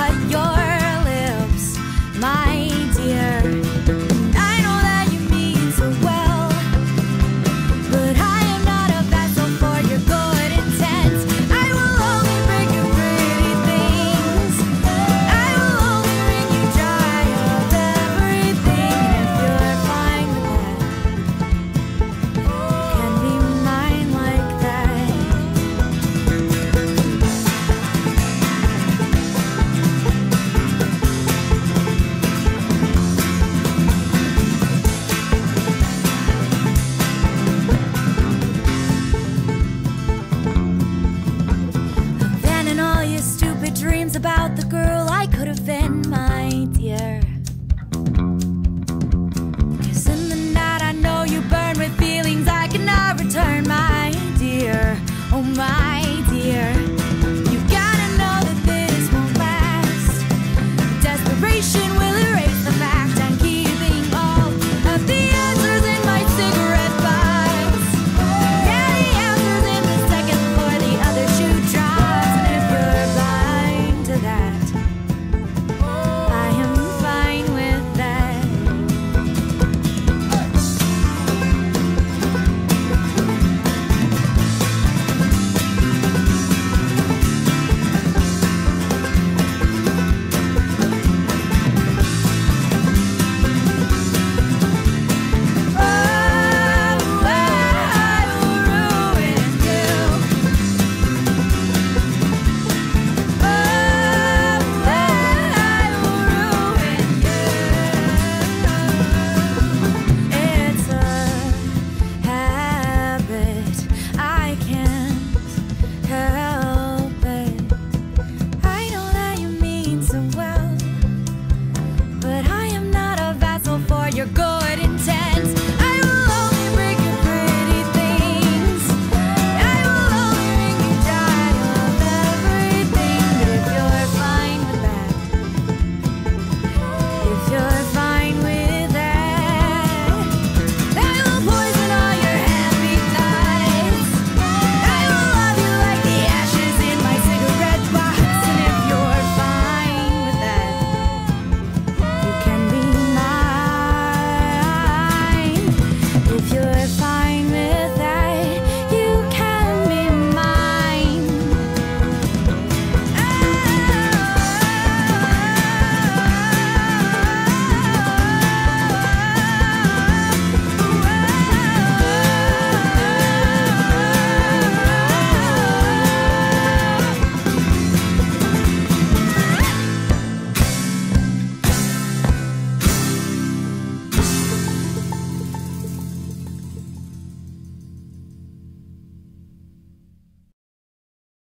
your lips, my dear. I know that you mean so well, but I am not a vessel for your good intent. I will only bring you pretty things. I will only wring you dry of everything. And if you're fine with that, can be mine like that. Abandon all your stupid dreams about the girl I could have been, my dear.